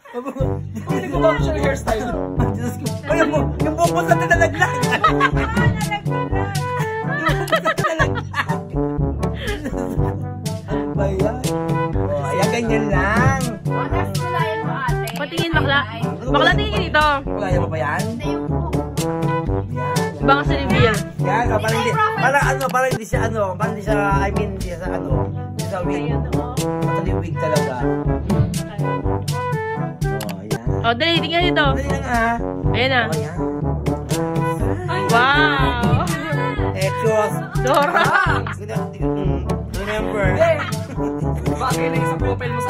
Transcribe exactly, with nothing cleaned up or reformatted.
Hindi ko ba siya hairstyle? Diyos ko. O, yung, yung bukod na nalaglag. Ano ba yan? O, ayan, ganyan lang. Patingin, bakla. Bakla, tingin dito. Wala mo ba yan? Baka si reveal. Yan, oh, parang hindi, parang ano, parang hindi siya ano, parang hindi siya, I mean, hindi siya sa ano, hindi siya wig. Matali wig talaga. Oh, yan. O, dali, tingnan dito. Dali lang ah. Ayan na. Oh, yan. Wow! Echos. Dora! Remember. Bagay na yung sa profile mo sa